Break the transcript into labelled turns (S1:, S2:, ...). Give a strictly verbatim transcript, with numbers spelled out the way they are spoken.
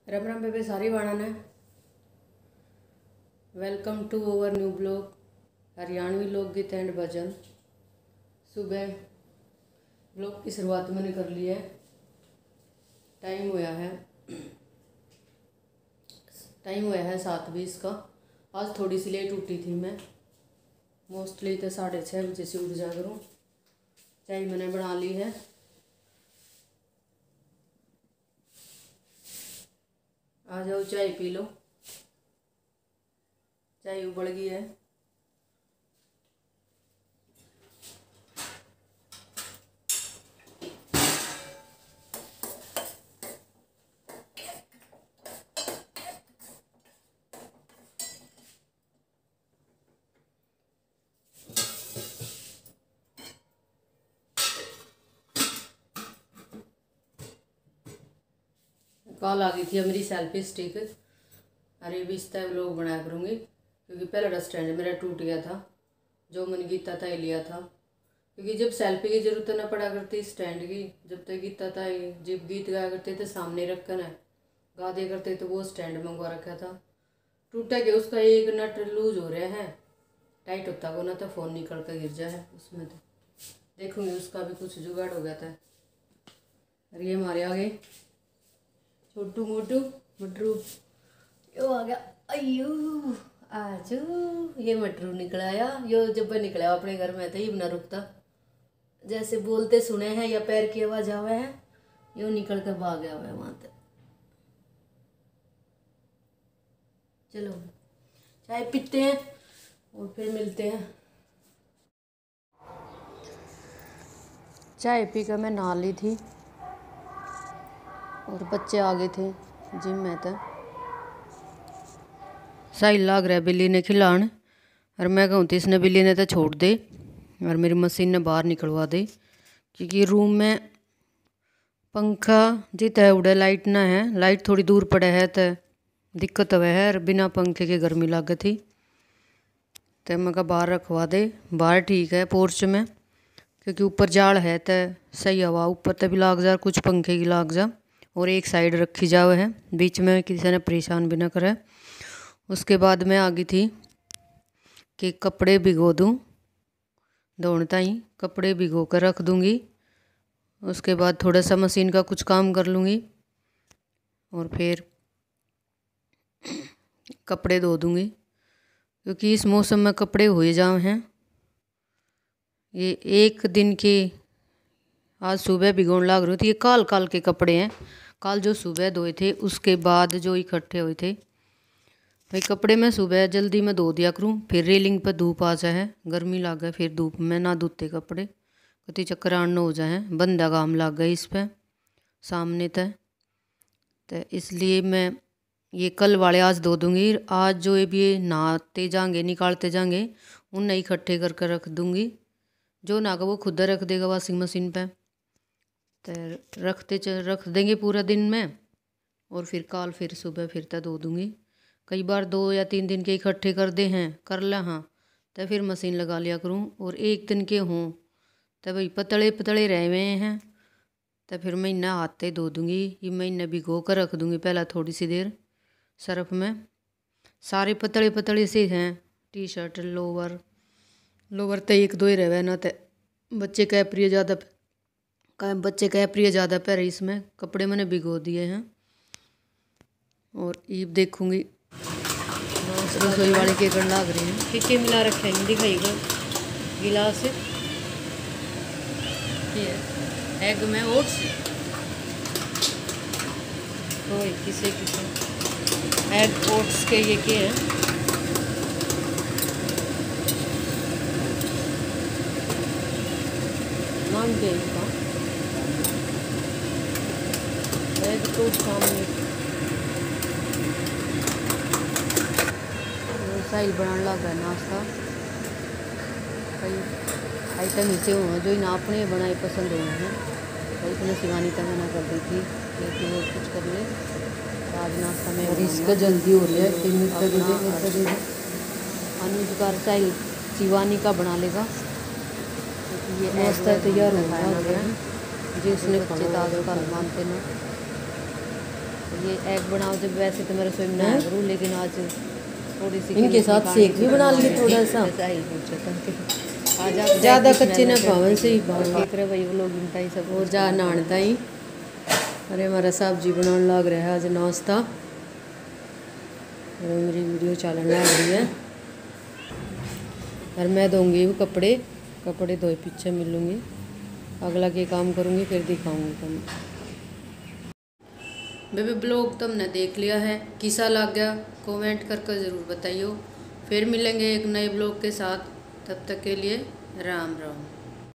S1: राम राम बेबे सारी वाणा। Welcome to over new blog Haryanvi lokgeet and भजन। सुबह ब्लॉग की शुरुआत मैंने कर ली है। टाइम हुआ है टाइम हुआ है सात बीस का। आज थोड़ी सी लेट उठी थी मैं, मोस्टली तो साढ़े छः बजे से उठ जा करूँ। चाय मैंने बना ली है। आ जाओ चाय पी लो। चाय उबल गई है। कॉल आ गई थी मेरी सेल्फी स्टिक। अरे भी इस टाइम लोग बनाया करूँगी क्योंकि पहला स्टैंड मेरा टूट गया था, जो मैंने गीता था लिया था। क्योंकि जब सेल्फी की जरूरत ना पड़ा करती स्टैंड की, जब तक गीता था जब गीत गाया करते थे सामने रखकर है गा दे करते तो वो स्टैंड मंगवा रखा था। टूटा गया, उसका एक नट लूज हो रहा है, टाइट होता को ना तो फ़ोन निकल कर गिर जाए उसमें। तो देखूँगी उसका भी कुछ जुगाड़ हो गया था। अरे ये हमारे आगे छोटू मोटू मटरू यो आ गया। अयो आजू ये मटरू निकला आया। यो जब निकला अपने घर में तो ये बना रुकता, जैसे बोलते सुने हैं या पैर की आवाज आवे है यो निकल कर भाग गया हुआ है वहां तक। चलो चाय पीते हैं और फिर मिलते हैं। चाय पी कर मैं नहा ली थी और बच्चे आ गए थे जिम में। तो सही लग रहा है बिल्ली ने खिलान, और मैं कहूँ तो इसने बिल्ली ने तो छोड़ दे और मेरी मशीन ने बाहर निकलवा दे। क्योंकि रूम में पंखा जित है उड़े लाइट ना है, लाइट थोड़ी दूर पड़े है तो दिक्कत हुआ है। और बिना पंखे के गर्मी लग थी तो मैं कहा बाहर रखवा दे। बाहर ठीक है पोर्च में, क्योंकि ऊपर जाड़ है तो सही हवा ऊपर तो भी लाग जा, कुछ पंखे की लाग जा और एक साइड रखी जावे है, बीच में किसी ने परेशान भी ना करे। उसके बाद मैं आ गई थी कि कपड़े भिगो दूँ, धोने ताई कपड़े भिगो कर रख दूँगी। उसके बाद थोड़ा सा मशीन का कुछ काम कर लूँगी और फिर कपड़े धो दूँगी। क्योंकि इस मौसम में कपड़े हुए जाए हैं। ये एक दिन के आज सुबह भिगोने लग रही थी। ये काल काल के कपड़े हैं, काल जो सुबह धोए थे उसके बाद जो इकट्ठे हुए थे। भाई कपड़े में सुबह जल्दी में धो दिया करूँ, फिर रेलिंग पर धूप आ जाए, गर्मी लग गए, फिर धूप में ना धोते कपड़े कति चक्कर आना हो जाए, बंदा काम लग गए इस पर सामने तय। तो इसलिए मैं ये कल वाले आज धो दूँगी। आज जो ये भी नहाते जाएंगे निकालते जाएंगे उन्हें इकट्ठे कर कर रख दूँगी। जो ना वो खुद रख देगा वॉशिंग मशीन पे, तो रखते रख देंगे पूरा दिन में और फिर कल फिर सुबह फिर तक धो दूँगी। कई बार दो या तीन दिन के इकट्ठे कर दे हैं कर ला हाँ तो फिर मशीन लगा लिया करूँ। और एक दिन के हों तो भाई पतले पतले रह हुए हैं तो फिर मैं इन्हें हाथ धो दूँगी। ये मैं इन्हें भिगो कर रख दूँगी पहला थोड़ी सी देर सर्फ में। सारे पतले पतले से हैं, टी शर्ट लोवर लोवर तो एक दो ही रहे ना। तो बच्चे कैप्रिय ज़्यादा का बच्चे कैप्रिय ज़्यादा पैर इसमें कपड़े मैंने भिगो दिए हैं। और ईब देखूँगी रसोई वाले के गण लाग रहे हैं कि के मिला रखे हैं दिखाइएगा गिलास ये एग में ओट्स तो किसे किसे एग ओट्स के ये के हैं। नाम के इसका एग तो सामने साइल बनाने लगा है नाश्ता। कई आइटम ऐसे हुए जो इन आपने बनाए पसंद हुए हैं। तो इतने शिवानी तक मना कर दी थी कि वो कुछ कर ले आज नाश्ता में और इसका जल्दी हो रहा है। अनुज का साइल शिवानी का बना लेगा क्योंकि ये नाश्ता तैयार हो गया है जिसने बच्चे ताज़ा कल मानते ना। ये एग बनाओ जब वैसे तो मैं रसोई में ना करूँ, लेकिन आज थोड़ी सी
S2: इनके साथ सेक भी बना लिए थोड़ा सा।
S1: आज आप
S2: ज़्यादा कच्चे न पावन से ही
S1: देख रहे भाई वो लोग इनता ही सब
S2: और जा नानता ही। अरे हमारा सब्जी बनाने लग रहा है आज नाश्ता, और मेरी वीडियो चलने लग रही है। और मैं दूँगी वो कपड़े कपड़े धोए पीछे मिलूँगी, अगला के काम करूँगी फिर दिखाऊँगी तुम। बेबी ब्लॉग तुमने देख लिया है, किसा लग गया कमेंट करके ज़रूर बताइयो। फिर मिलेंगे एक नए ब्लॉग के साथ, तब तक के लिए राम राम।